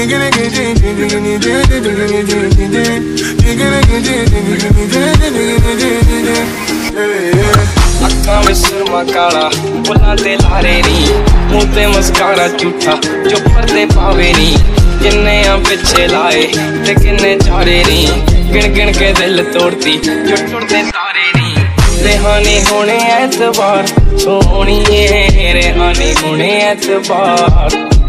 अक्खां में सुरमा काला बुला ते लारे नी मुंह ते मस्कारा झूठा जो पर्दे पावे नी किन्ने पिछे लाए ते किन्ने चारे नी गिन गिन के दिल तोड़ती जो टुटदे तारे नी रेहानी होने एतबार सोहणिए रेहानी होने एतबार